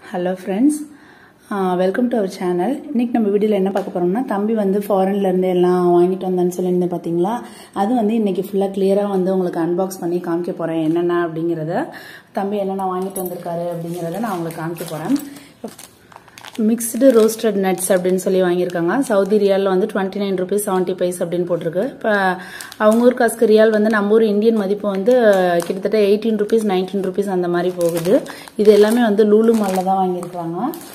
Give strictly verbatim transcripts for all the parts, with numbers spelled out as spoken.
Hello friends, uh, welcome to our channel. இன்னைக்கு நம்ம வீடியோல என்ன பார்க்க போறோம்னா தம்பி வந்து ஃபாரின்ல இருந்து எல்லாம் வாங்கிட்டு வந்தான்னு சொல்லிருந்தேன் பாத்தீங்களா. அது வந்து இன்னைக்கு ஃபுல்லா கிளியரா வந்து உங்களுக்கு அன்பாக்ஸ் பண்ணி காமிக்க போறேன் என்னென்ன அப்படிங்கறத. தம்பி என்னென்ன வாங்கிட்டு வந்திருக்காரு அப்படிங்கறத நான் உங்களுக்கு காமிக்க போறேன். மிக்ஸ்டு ரோஸ்டட் நட்ஸ் அப்படின்னு சொல்லி வாங்கியிருக்காங்க. சவுதி ரியாலில் வந்து twenty nine rupees seventy paise அப்படின்னு போட்டிருக்கு. இப்போ அவங்க ஊர் காசுக்கு ரியால் வந்து நம்ம ஊர் இந்தியன் மதிப்பு வந்து கிட்டத்தட்ட எயிட்டீன் ருபீஸ் நைன்டீன் ருபீஸ் அந்த மாதிரி போகுது. இது எல்லாமே வந்து லூலு மாலில் தான் வாங்கியிருக்காங்க.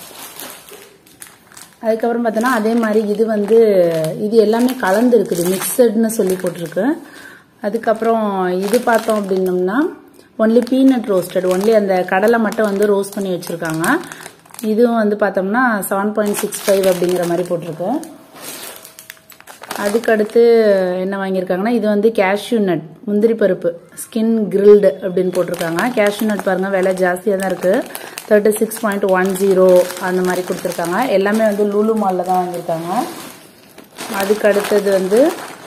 அதுக்கப்புறம் பார்த்தோன்னா அதே மாதிரி இது வந்து இது எல்லாமே கலந்து இருக்குது, மிக்சட்னு சொல்லி போட்டிருக்கு. அதுக்கப்புறம் இது பார்த்தோம் அப்படின்னோம்னா ஒன்லி பீனட் ரோஸ்டட், ஒன்லி அந்த கடலை மட்டும் வந்து ரோஸ்ட் பண்ணி வச்சுருக்காங்க. இதுவும் வந்து பார்த்தோம்னா செவன் பாயிண்ட் சிக்ஸ் ஃபைவ் அப்படிங்கிற மாதிரி போட்டிருக்கு. அதுக்கடுத்து என்ன வாங்கியிருக்காங்கன்னா இது வந்து கேஷ்யூ நட், முந்திரி பருப்பு ஸ்கின் கிரில்டு அப்படின்னு போட்டிருக்காங்க. கேஷ்யூ நட் பாருங்க விலை ஜாஸ்தியாக தான் இருக்குது, thirty six point one zero அந்த மாதிரி கொடுத்துருக்காங்க. எல்லாமே வந்து லூலு மாலில் தான் வாங்கியிருக்காங்க. அதுக்கு அடுத்தது வந்து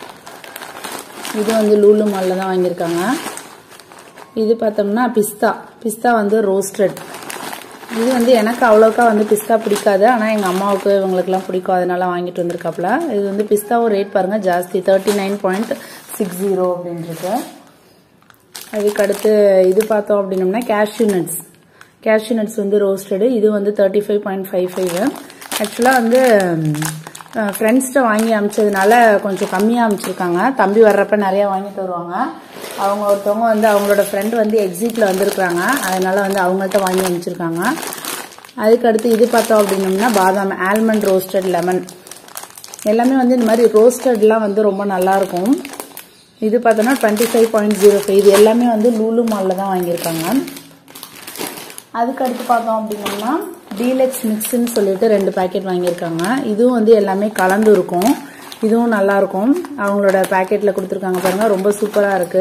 இது வந்து லூலு மாலில் தான் வாங்கியிருக்காங்க. இது பார்த்தோம்னா பிஸ்தா பிஸ்தா வந்து ரோஸ்டட். இது வந்து எனக்கு அவ்வளோக்கா வந்து பிஸ்தா பிடிக்காது, ஆனால் எங்கள் அம்மாவுக்கு இவங்களுக்குலாம் பிடிக்கும், அதனால வாங்கிட்டு வந்திருக்காப்புல. இது வந்து பிஸ்தாவும் ரேட் பாருங்கள் ஜாஸ்தி, thirty nine point six zero அப்படின்ட்டு. அதுக்கடுத்து இது பார்த்தோம் அப்படின்னோம்னா கேஷ்யூ நட்ஸ் கேஷ்யூ நட்ஸ் வந்து ரோஸ்டடு. இது வந்து thirty five point five five ஆக்சுவலாக வந்து ஃப்ரெண்ட்ஸ்கிட்ட வாங்கி அமிச்சதுனால கொஞ்சம் கம்மியாக அமிச்சிருக்காங்க. தம்பி வர்றப்ப நிறையா வாங்கிட்டு வருவாங்க. அவங்க ஒருத்தவங்க வந்து அவங்களோட ஃப்ரெண்ட் வந்து எக்ஸிட்டில் வந்திருக்கிறாங்க, அதனால வந்து அவங்கள்ட்ட வாங்கி அனுப்பிச்சிருக்காங்க. அதுக்கடுத்து இது பார்த்தோம் அப்படின்னோம்னா பாதாம் ஆல்மண்ட் ரோஸ்டட் லெமன். எல்லாமே வந்து இந்த மாதிரி ரோஸ்டட்லாம் வந்து ரொம்ப நல்லாயிருக்கும். இது பார்த்தோன்னா twenty five point zero five இது எல்லாமே வந்து லூலு மாலில் தான் வாங்கியிருக்காங்க. அதுக்கடுத்து பார்த்தோம் அப்படின்னோம்னா டீலக்ஸ் மிக்ஸ்ன்னு சொல்லிட்டு ரெண்டு பேக்கெட் வாங்கியிருக்காங்க. இதுவும் வந்து எல்லாமே கலந்து இருக்கும், இதுவும் நல்லா இருக்கும். அவங்களோட பேக்கெட்ல கொடுத்துருக்காங்க பாருங்க, ரொம்ப சூப்பரா இருக்கு.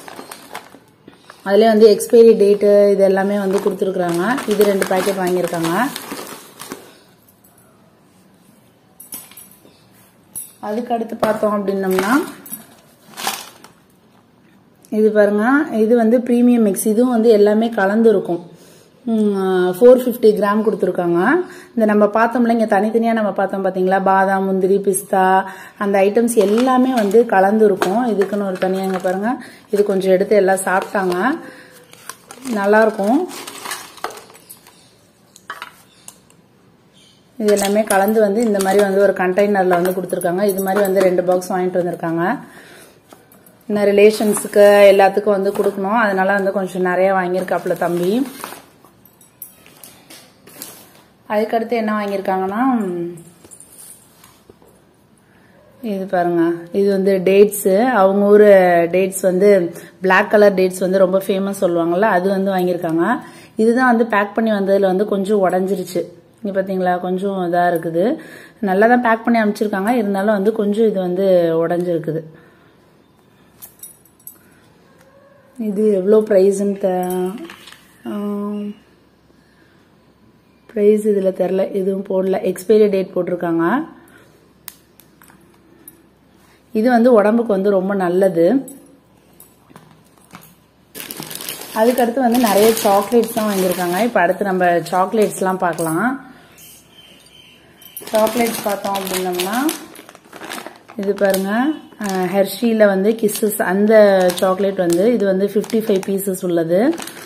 அதுல வந்து எக்ஸ்பைரி டேட்டு இது எல்லாமே வந்து கொடுத்துருக்காங்க. இது ரெண்டு பேக்கெட் வாங்கியிருக்காங்க. அதுக்கு அடுத்து பார்த்தோம் அப்படின்னம்னா இது பாருங்க, இது வந்து பிரீமியம் மிக்ஸ். இதுவும் வந்து எல்லாமே கலந்து இருக்கும். ஃபோர் ஃபிஃப்டி கிராம் கொடுத்துருக்காங்க. இந்த நம்ம பார்த்தோம்ல இங்கே தனித்தனியாக நம்ம பார்த்தோம் பார்த்தீங்களா, பாதாம் முந்திரி பிஸ்தா அந்த ஐட்டம்ஸ் எல்லாமே வந்து கலந்து இருக்கும். இதுக்குன்னு ஒரு தனியாக இங்கே பாருங்க, இது கொஞ்சம் எடுத்து எல்லாம் சாப்பிட்டாங்க, நல்லாயிருக்கும். இது எல்லாமே கலந்து வந்து இந்த மாதிரி வந்து ஒரு கண்டெய்னரில் வந்து கொடுத்துருக்காங்க. இது மாதிரி வந்து ரெண்டு பாக்ஸ் வாங்கிட்டு வந்திருக்காங்க. இன்னும் ரிலேஷன்ஸுக்கு எல்லாத்துக்கும் வந்து கொடுக்கணும், அதனால வந்து கொஞ்சம் நிறைய வாங்கியிருக்காப்புல தம்பி. அதுக்கடுத்து என்ன வாங்கியிருக்காங்கன்னா இது பாருங்க, இது வந்து டேட்ஸு. அவங்க ஊர் டேட்ஸ் வந்து பிளாக் கலர் டேட்ஸ் வந்து ரொம்ப ஃபேமஸ் சொல்லுவாங்கல்ல, அது வந்து வாங்கியிருக்காங்க. இதுதான் வந்து பேக் பண்ணி வந்ததில் வந்து கொஞ்சம் உடஞ்சிருச்சு. இங்கே பார்த்தீங்களா கொஞ்சம் இதாக இருக்குது. நல்லா தான் பேக் பண்ணி அனுப்பிச்சிருக்காங்க, இருந்தாலும் வந்து கொஞ்சம் இது வந்து உடஞ்சிருக்குது. இது எவ்வளோ ப்ரைஸுன்னு ப்ரைஸ் இதில் தெரில, எதுவும் போடல, எக்ஸ்பைரி டேட் போட்டிருக்காங்க. இது வந்து உடம்புக்கு வந்து ரொம்ப நல்லது. அதுக்கடுத்து வந்து நிறைய சாக்லேட்ஸ் தான் வாங்கியிருக்காங்க. இப்போ அடுத்து நம்ம சாக்லேட்ஸ்லாம் பார்க்கலாம். சாக்லேட்ஸ் பார்த்தோம் அப்படின்னோம்னா இது பாருங்க, ஹெர்ஷியில் வந்து கிஸ்ஸஸ் அந்த சாக்லேட் வந்து இது வந்து ஃபிஃப்டி ஃபைவ் பீசஸ் உள்ளது.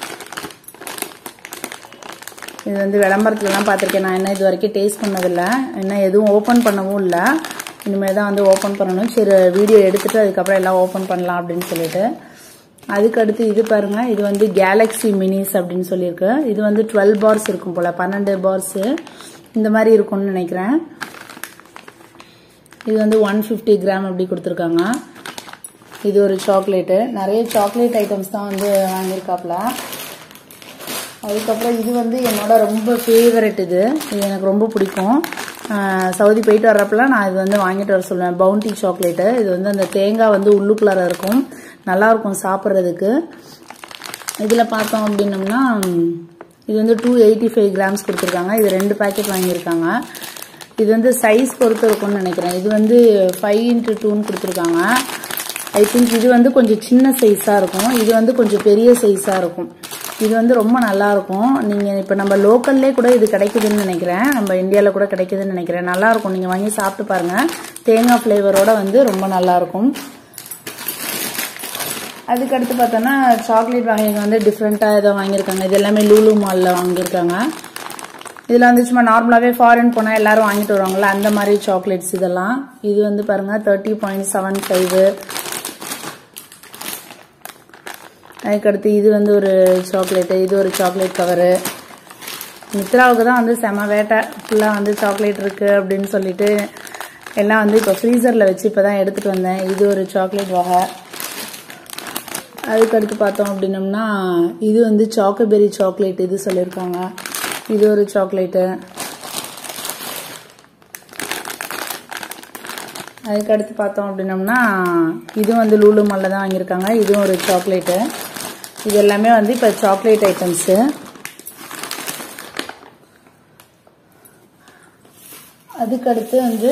இது வந்து விளம்பரத்துலலாம் பார்த்துருக்கேன், நான் என்ன இது வரைக்கும் டேஸ்ட் பண்ணதில்லை, என்ன எதுவும் ஓப்பன் பண்ணவும் இல்லை. இனிமேல் தான் வந்து ஓப்பன் பண்ணணும். சரி வீடியோ எடுத்துட்டு அதுக்கப்புறம் எல்லாம் ஓப்பன் பண்ணலாம் அப்படின்னு சொல்லிட்டு. அதுக்கடுத்து இது பாருங்க, இது வந்து கேலக்ஸி மினிஸ் அப்படின்னு சொல்லியிருக்கு. இது வந்து டுவெல் பார்ஸ் இருக்கும் போல, பன்னெண்டு பார்ஸு இந்த மாதிரி இருக்கும்னு நினைக்கிறேன். இது வந்து ஒன் ஃபிஃப்டி கிராம் அப்படி கொடுத்துருக்காங்க. இது ஒரு சாக்லேட்டு. நிறைய சாக்லேட் ஐட்டம்ஸ் தான் வந்து வாங்கியிருக்காப்புல. அதுக்கப்புறம் இது வந்து என்னோட ரொம்ப ஃபேவரட். இது இது எனக்கு ரொம்ப பிடிக்கும். சவுதி போயிட்டு வர்றப்பெல்லாம் நான் இது வந்து வாங்கிட்டு வர சொல்லுவேன். Bounty chocolate. இது வந்து அந்த தேங்காய் வந்து உள்ளுக்குள்ளார இருக்கும், நல்லாயிருக்கும் சாப்பிட்றதுக்கு. இதில் பார்த்தோம் அப்படின்னம்னா இது வந்து டூ எயிட்டி ஃபைவ் கிராம்ஸ் கொடுத்துருக்காங்க. இது ரெண்டு பேக்கெட் வாங்கியிருக்காங்க. இது வந்து சைஸ் பொறுத்து இருக்கும்னு நினைக்கிறேன். இது வந்து ஃபைவ் இன்ட்டு டூன்னு கொடுத்துருக்காங்க. ஐ திங்க் இது வந்து கொஞ்சம் சின்ன சைஸாக இருக்கும், இது வந்து கொஞ்சம் பெரிய சைஸாக இருக்கும். இது வந்து ரொம்ப நல்லா இருக்கும். நீங்க இப்ப நம்ம லோக்கல்லே கூட இது கிடைக்குதுன்னு நினைக்கிறேன், நம்ம இந்தியால கூட கிடைக்குதுன்னு நினைக்கிறேன். நல்லா இருக்கும், நீங்க வாங்கி சாப்பிட்டு பாருங்க. தேங்காய் ஃப்ளேவரோட வந்து ரொம்ப நல்லா இருக்கும். அதுக்கு அடுத்து பார்த்தோம்னா சாக்லேட் வகைங்க வந்து டிஃப்ரெண்டா ஏதோ வாங்கியிருக்காங்க. இது எல்லாமே லூலு மால்ல வாங்கியிருக்காங்க. இதுல வந்து சும்மா நார்மலாவே ஃபாரின் போனா எல்லாரும் வாங்கிட்டு வருவாங்கல்ல, அந்த மாதிரி சாக்லேட்ஸ் இதெல்லாம். இது வந்து பாருங்க தேர்ட்டி பாயிண்ட் செவன் ஃபைவ். அதுக்கடுத்து இது வந்து ஒரு சாக்லேட்டு, இது ஒரு சாக்லேட் கவரு. மித்ராவுக்கு தான் வந்து செம வேட்டை, ஃபுல்லாக வந்து சாக்லேட் இருக்கு அப்படின்னு சொல்லிட்டு எல்லாம் வந்து இப்போ ஃப்ரீசரில் வச்சு இப்போ தான் எடுத்துகிட்டு வந்தேன். இது ஒரு சாக்லேட் வகை. அதுக்கடுத்து பார்த்தோம் அப்படின்னம்னா இது வந்து சாக்கோபெரி சாக்லேட் இது சொல்லியிருக்காங்க. இது ஒரு சாக்லேட்டு. அதுக்கடுத்து பார்த்தோம் அப்படின்னம்னா இது வந்து லூலு மால்ல தான் வாங்கியிருக்காங்க. இதுவும் ஒரு சாக்லேட்டு. இது எல்லாமே வந்து இப்போ சாக்லேட் ஐட்டம்ஸு. அதுக்கடுத்து வந்து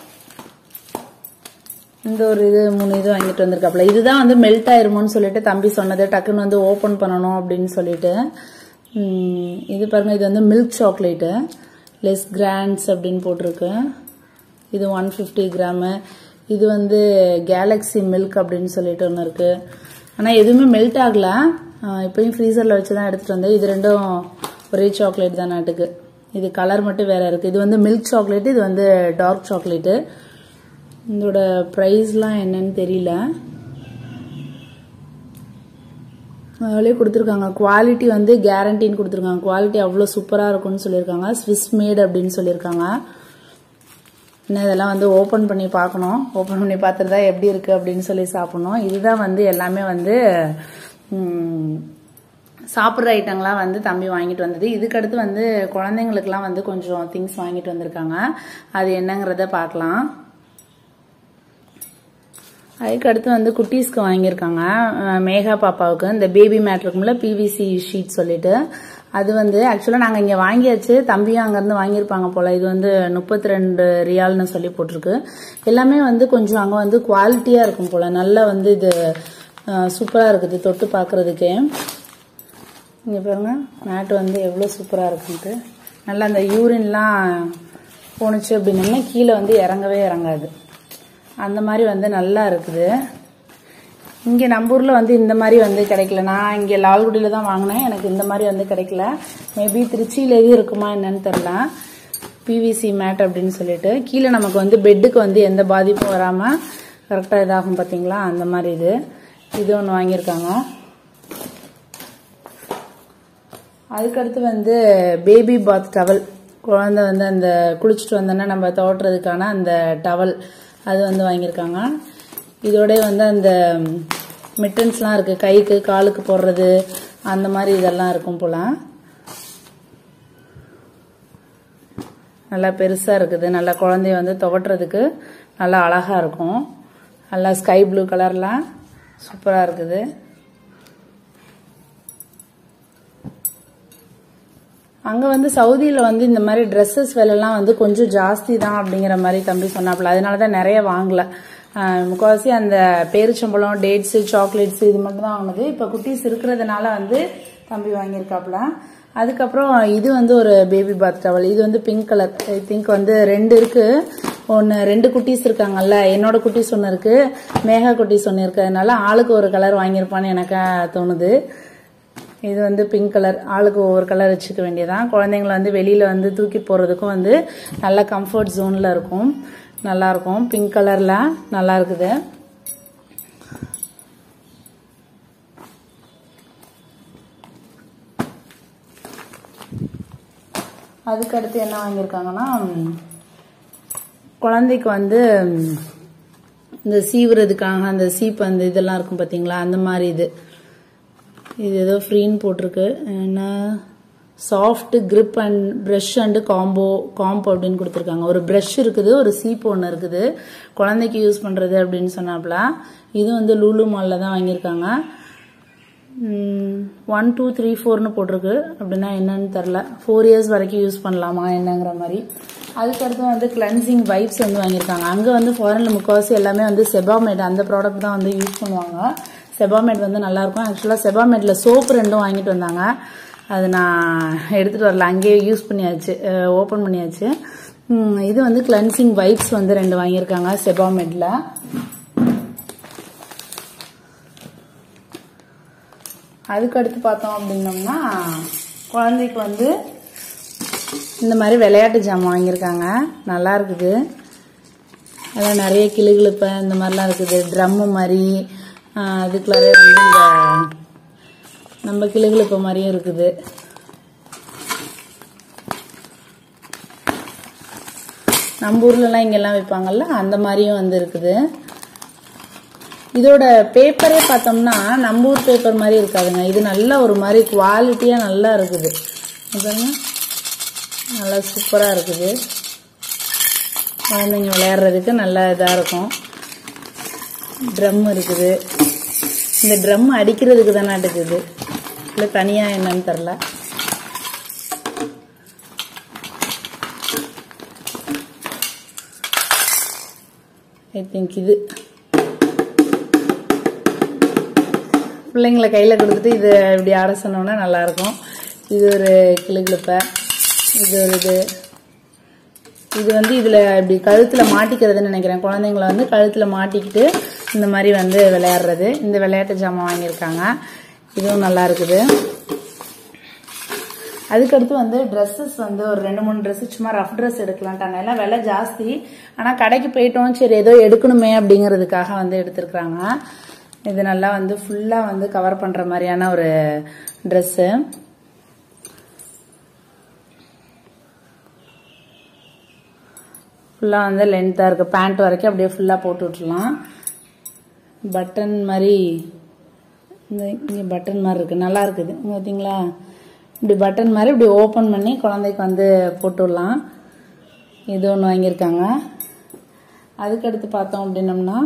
இந்த ஒரு இது மூணு இது வாங்கிட்டு வந்திருக்காப்ல. இதுதான் வந்து மெல்ட் ஆயிருமோன்னு சொல்லிட்டு தம்பி சொன்னது, டக்குன்னு வந்து ஓப்பன் பண்ணணும் அப்படின்னு சொல்லிட்டு. இது பாருங்க, இது வந்து மில்க் சாக்லேட்டு, லெஸ் கிராண்ட்ஸ் அப்படின்னு போட்டிருக்கு. இது ஒன் ஃபிஃப்டி கிராமு. இது வந்து கேலக்ஸி மில்க் அப்படின்னு சொல்லிட்டு ஒன்று இருக்கு. ஆனால் எதுவுமே மெல்ட் ஆகல, இப்பயும் ஃப்ரீசரில் வச்சு தான் எடுத்துட்டு வந்தேன். இது ரெண்டும் ஒரே சாக்லேட் தான் நாட்டுக்கு. இது கலர் மட்டும் வேற இருக்கு. இது வந்து மில்க் சாக்லேட், இது வந்து டார்க் சாக்லேட்டு. இதோட ப்ரைஸ்லாம் என்னன்னு தெரியல, அதிலே கொடுத்துருக்காங்க. குவாலிட்டி வந்து கேரண்டின்னு கொடுத்துருக்காங்க. குவாலிட்டி அவ்வளோ சூப்பராக இருக்கும்னு சொல்லியிருக்காங்க. ஸ்விஸ் மேட் அப்படின்னு சொல்லியிருக்காங்க. இன்னும் இதெல்லாம் வந்து ஓப்பன் பண்ணி பார்க்கணும். ஓப்பன் பண்ணி பார்த்துட்டு தான் எப்படி இருக்கு அப்படின்னு சொல்லி சாப்பிடணும். இதுதான் வந்து எல்லாமே வந்து சாப்பிட்ற ஐட்டங்களாம் வந்து தம்பி வாங்கிட்டு வந்தது. இதுக்கடுத்து வந்து குழந்தைங்களுக்குலாம் வந்து கொஞ்சம் திங்ஸ் வாங்கிட்டு வந்திருக்காங்க. அது என்னங்கிறத பார்க்கலாம். அதுக்கடுத்து வந்து குட்டீஸ்க்கு வாங்கியிருக்காங்க. மேகா பாப்பாவுக்கு இந்த பேபி மேட் இருக்கும்ல, பிவிசி ஷீட் சொல்லிட்டு, அது வந்து ஆக்சுவலாக நாங்கள் இங்கே வாங்கியாச்சு. தம்பியும் அங்கேருந்து வாங்கியிருப்பாங்க போல. இது வந்து முப்பத்தி ரெண்டு ரியால்னு சொல்லி போட்டிருக்கு. எல்லாமே வந்து கொஞ்சம் அங்கே வந்து குவாலிட்டியாக இருக்கும் போல. நல்லா வந்து இது சூப்பராக இருக்குது தொட்டு பார்க்குறதுக்கே. இங்கே பாருங்க, மேட் வந்து எவ்வளோ சூப்பராக இருக்குன்ட்டு. நல்லா அந்த யூரின்லாம் போணுச்சு அப்படின்னா கீழே வந்து இறங்கவே இறங்காது, அந்த மாதிரி வந்து நல்லா இருக்குது. இங்கே நம்ம ஊரில் வந்து இந்த மாதிரி வந்து கிடைக்கல. நான் இங்கே லால்குடியில் தான் வாங்கினேன், எனக்கு இந்த மாதிரி வந்து கிடைக்கல. மேபி திருச்சியிலேயே இருக்குமா என்னன்னு தெரில. பிவிசி மேட் அப்படின்னு சொல்லிட்டு கீழே நமக்கு வந்து பெட்டுக்கு வந்து எந்த பாதிப்பும் வராமல் கரெக்டாக இதாகும் பார்த்தீங்களா, அந்த மாதிரி இது இது ஒன்று வாங்கியிருக்காங்க. அதுக்கடுத்து வந்து பேபி பாத் டவல், குழந்தை வந்து அந்த குளிச்சுட்டு வந்தோன்னா நம்ம துவட்டுறதுக்கான அந்த டவல், அது வந்து வாங்கியிருக்காங்க. இதோட வந்து அந்த மிட்டன்ஸ்லாம் இருக்குது, கைக்கு காலுக்கு போடுறது அந்த மாதிரி இதெல்லாம் இருக்கும் போல. நல்லா பெருசாக இருக்குது, நல்லா குழந்தைய வந்து துவட்டுறதுக்கு நல்லா அழகாக இருக்கும். நல்லா ஸ்கை ப்ளூ கலர்லாம் சூப்பராக இருக்குது. அங்கே வந்து சவுதியில் வந்து இந்த மாதிரி ட்ரெஸ்ஸஸ் விலைலாம் வந்து கொஞ்சம் ஜாஸ்தி தான் அப்படிங்கிற மாதிரி தம்பி சொன்னாப்புல. அதனால தான் நிறைய வாங்கலை. முக்கால்வாசி அந்த பேரிச்சம்பழம், டேட்ஸு, சாக்லேட்ஸு இது மட்டும் தான் வாங்கினது. இப்போ குட்டீஸ் இருக்கிறதுனால வந்து தம்பி வாங்கியிருக்காப்புல. அதுக்கப்புறம் இது வந்து ஒரு பேபி பாத் டவல். இது வந்து பிங்க் கலர். ஐ திங்க் வந்து ரெண்டு இருக்கு. ஒன்று ரெண்டு குட்டீஸ் இருக்காங்கல்ல, என்னோட குட்டீஸ் ஒன்று இருக்கு, மேகா குட்டீஸ் ஒன்று இருக்கிறதுனால ஆளுக்கு ஒரு கலர் வாங்கியிருப்பான்னு எனக்கு தோணுது. இது வந்து பிங்க் கலர், ஆளுக்கு ஒவ்வொரு கலர் வச்சுக்க வேண்டியதான். குழந்தைங்களை வந்து வெளியில வந்து தூக்கி போறதுக்கும் வந்து நல்ல கம்ஃபர்ட் ஜோன்ல இருக்கும், நல்லா இருக்கும். பிங்க் கலர்ல நல்லா இருக்குது. அதுக்கடுத்து என்ன வாங்கியிருக்காங்கன்னா, குழந்தைக்கு வந்து இந்த சீவுறதுக்காக அந்த சீப் அந்த இதெல்லாம் இருக்கும் பார்த்தீங்களா, அந்த மாதிரி இது இது ஏதோ ஃப்ரீன்னு போட்டிருக்கு. என்ன soft grip and brush and combo combo அப்படின்னு கொடுத்துருக்காங்க. ஒரு ப்ரஷ் இருக்குது, ஒரு சீப் ஒன்று இருக்குது, குழந்தைக்கு யூஸ் பண்ணுறது அப்படின்னு சொன்னாப்புல. இது வந்து லூலு மாலில் தான் வாங்கியிருக்காங்க. ஒன் டூ த்ரீ ஃபோர்னு போட்டிருக்கு. அப்படின்னா என்னன்னு தெரில, ஃபோர் இயர்ஸ் வரைக்கும் யூஸ் பண்ணலாமா என்னங்கிற மாதிரி. அதுக்கடுத்து வந்து கிளென்சிங் வைப்ஸ் வந்து வாங்கியிருக்காங்க. அங்கே வந்து ஃபாரினில் முக்கால்வாசி எல்லாமே வந்து செபாமேட் அந்த ப்ராடக்ட் தான் வந்து யூஸ் பண்ணுவாங்க. செபாமேட் வந்து நல்லாயிருக்கும். ஆக்சுவலாக செபாமேட்டில் சோப்பு ரெண்டும் வாங்கிட்டு வந்தாங்க. அது நான் எடுத்துகிட்டு வரல, அங்கேயே யூஸ் பண்ணியாச்சு, ஓப்பன் பண்ணியாச்சு. இது வந்து கிளென்சிங் வைப்ஸ் வந்து ரெண்டு வாங்கியிருக்காங்க செபாமேட்டில். அதுக்கடுத்து பார்த்தோம் அப்படின்னோம்னா குழந்தைக்கு வந்து இந்த மாதிரி விளையாட்டு ஜாமான் வாங்கியிருக்காங்க. நல்லா இருக்குது. அதில் நிறைய கிளுகிழுப்பை இந்த மாதிரிலாம் இருக்குது. ட்ரம்மு மாதிரி அதுக்குள்ளாரே வந்து இந்த நம்ம கிளுகிழுப்பை மாதிரியும் இருக்குது. நம்ம ஊர்லலாம் இங்கெல்லாம் வைப்பாங்கல்ல அந்த மாதிரியும் வந்து இருக்குது. இதோட பேப்பரே பார்த்தோம்னா நம்ம ஊர் பேப்பர் மாதிரி இருக்காதுங்க. இது நல்ல ஒரு மாதிரி குவாலிட்டியாக நல்லா இருக்குது. நல்லா சூப்பராக இருக்குது. குழந்தைங்க விளையாடுறதுக்கு நல்லா இதாக இருக்கும். ட்ரம் இருக்குது. இந்த ட்ரம் அடிக்கிறதுக்கு தானே இருக்குது, இல்லை தனியாக என்னன்னு தெரில. ஐ திங்க் இது பிள்ளைங்களை கையில் கொடுத்துட்டு இது இப்படி ஆட சொன்னோன்னா நல்லாயிருக்கும். இது ஒரு கிளுகிழுப்பை. இது ஒரு இது இது வந்து இதில் இப்படி கழுத்தில் மாட்டிக்கிறதுன்னு நினைக்கிறேன். குழந்தைங்கள வந்து கழுத்தில் மாட்டிக்கிட்டு இந்த மாதிரி வந்து விளையாடுறது. இந்த விளையாட்டு ஜாமான் வாங்கியிருக்காங்க. இதுவும் நல்லா இருக்குது. அதுக்கடுத்து வந்து ட்ரெஸ்ஸஸ் வந்து ஒரு ரெண்டு மூணு ட்ரெஸ்ஸு சும்மா ரஃப் ட்ரெஸ் எடுக்கலான்ட்டாங்க. எல்லாம் விலை ஜாஸ்தி. ஆனால் கடைக்கு போயிட்டோம், சரி ஏதோ எடுக்கணுமே அப்படிங்கிறதுக்காக வந்து எடுத்துருக்குறாங்க. இது நல்லா வந்து ஃபுல்லாக வந்து கவர் பண்ணுற மாதிரியான ஒரு ட்ரெஸ்ஸு. ஃபுல்லாக வந்து லென்த்தாக இருக்குது. பேண்ட் வரைக்கும் அப்படியே ஃபுல்லாக போட்டு விட்டுலாம். பட்டன் மாதிரி இந்த இங்கே பட்டன் மாதிரி இருக்குது. நல்லா இருக்குது. பார்த்தீங்களா, இப்படி பட்டன் மாதிரி இப்படி ஓப்பன் பண்ணி குழந்தைக்கு வந்து போட்டு விடலாம். இது ஒன்று வாங்கியிருக்காங்க. அதுக்கடுத்து பார்த்தோம் அப்படின்னம்னா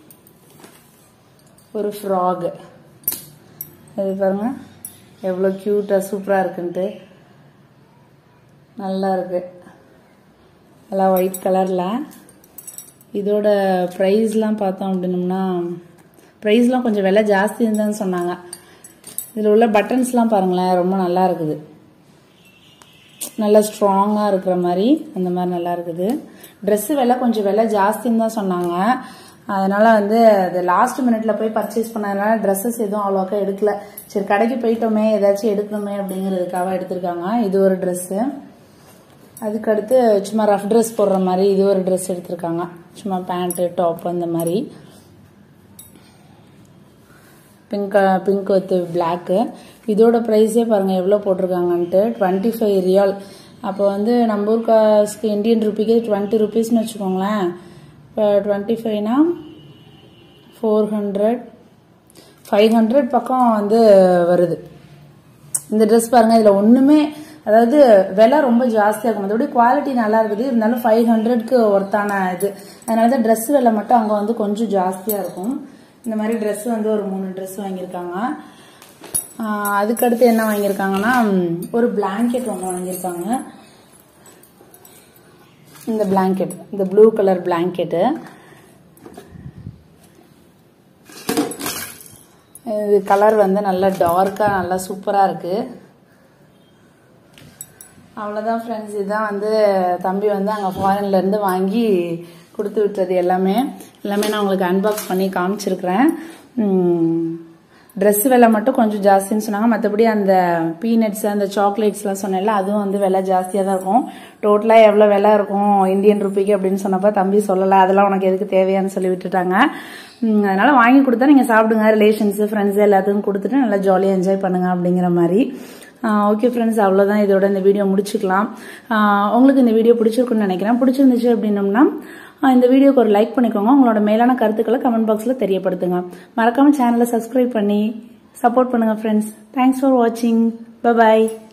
ஒரு ஃப்ராகு. அது பாருங்க எவ்வளோ க்யூட்டாக சூப்பராக இருக்குன்ட்டு. நல்லா இருக்கு. எல்லாம் ஒயிட் கலரில். இதோட ப்ரைஸ்லாம் பார்த்தோம் அப்படின்னம்னா ப்ரைஸ்லாம் கொஞ்சம் விலை ஜாஸ்தி இருந்தான்னு சொன்னாங்க. இதில் உள்ள பட்டன்ஸ்லாம் பாருங்களேன், ரொம்ப நல்லா இருக்குது. நல்லா ஸ்ட்ராங்காக இருக்கிற மாதிரி அந்த மாதிரி நல்லா இருக்குது. ட்ரெஸ்ஸு விலை கொஞ்சம் விலை ஜாஸ்தின்னு தான் சொன்னாங்க. அதனால வந்து அது லாஸ்ட் மினிட்ல போய் பர்ச்சேஸ் பண்ணதுனால ட்ரெஸ்ஸஸ் எதுவும் அவ்வளோக்கா எடுக்கல. சரி கடைக்கு போயிட்டோமே ஏதாச்சும் எடுக்கணுமே அப்படிங்கிறதுக்காக எடுத்திருக்காங்க. இது ஒரு ட்ரெஸ்ஸு. அதுக்கடுத்து சும்மா ரஃப் ட்ரெஸ் போடுற மாதிரி இது ஒரு ட்ரெஸ் எடுத்திருக்காங்க. சும்மா பேண்ட்டு டாப் அந்த மாதிரி. Pink pink with black. இதோட ப்ரைஸே பாருங்கள் எவ்வளோ போட்டிருக்காங்கன்ட்டு. டுவெண்ட்டி ஃபைவ் ரியால். அப்போ வந்து நம்ம ஊர் காசுக்கு இந்தியன் ருபிக்கு டுவெண்ட்டி ருபீஸ்னு வச்சுக்கோங்களேன். இப்போ டுவெண்ட்டி ஃபைவ்னா ஃபோர் ஹண்ட்ரட் ஃபைவ் ஹண்ட்ரட் பக்கம் வந்து வருது. இந்த ட்ரெஸ் பாருங்கள், இதில் ஒன்றுமே அதாவது விலை ரொம்ப ஜாஸ்தியாக இருக்கும். அதோடய குவாலிட்டி நல்லா இருக்குது. இருந்தாலும் ஃபைவ் ஹண்ட்ரட்க்கு ஒர்த்தான இது. அதனால தான் ட்ரெஸ் விலை மட்டும் அங்கே வந்து கொஞ்சம் ஜாஸ்தியாக இருக்கும். இந்த மாதிரி ட்ரெஸ் வந்து ஒரு மூணு ட்ரெஸ் வாங்கியிருக்காங்க. அதுக்கடுத்து என்ன வாங்கியிருக்காங்கன்னா ஒரு பிளாங்கெட் ஒன்று வாங்கியிருக்காங்க. இந்த பிளாங்கெட், இந்த ப்ளூ கலர் பிளாங்கெட்டு. இது கலர் வந்து நல்லா டார்க்காக நல்லா சூப்பராக இருக்குது. அவ்வளோதான் ஃப்ரெண்ட்ஸ். இதுதான் வந்து தம்பி வந்து அங்கே ஃபாரின்லேருந்து வாங்கி கொடுத்து விட்டது. எல்லாமே எல்லாமே நான் உங்களுக்கு அன்பாக்ஸ் பண்ணி காமிச்சிருக்கிறேன். ட்ரெஸ் விலை மட்டும் கொஞ்சம் ஜாஸ்தின்னு சொன்னாங்க. மற்றபடி அந்த பீனட்ஸ் அந்த சாக்லேட்ஸ்லாம் சொன்னேன்ல அதுவும் வந்து விலை ஜாஸ்தியாக தான் இருக்கும். டோட்டலாக எவ்வளோ விலை இருக்கும் இந்தியன் ருபிக்கு அப்படின்னு சொன்னப்போ தம்பி சொல்லலை. அதெல்லாம் உனக்கு எதுக்கு தேவையான்னு சொல்லி விட்டுட்டாங்க. அதனால வாங்கி கொடுத்தா நீங்கள் சாப்பிடுங்க, ரிலேஷன்ஸு ஃப்ரெண்ட்ஸு எல்லாத்துக்கும் கொடுத்துட்டு நல்லா ஜாலியாக என்ஜாய் பண்ணுங்க அப்படிங்கிற மாதிரி. ஓகே ஃப்ரெண்ட்ஸ், அவ்வளோதான். இதோட இந்த வீடியோ முடிச்சுக்கலாம். உங்களுக்கு இந்த வீடியோ பிடிச்சிருக்குன்னு நினைக்கிறேன். பிடிச்சிருந்துச்சு அப்படின்னம்னா இந்த வீடியோக்கு ஒரு லைக் பண்ணிக்கோங்க. உங்களோட மேலான கருத்துக்களை கமெண்ட் பாக்ஸில் தெரியப்படுத்துங்க. மறக்காம சேனலை சப்ஸ்கிரைப் பண்ணி சப்போர்ட் பண்ணுங்க ஃப்ரெண்ட்ஸ். தேங்க்ஸ் ஃபார் வாட்சிங். பை பாய்.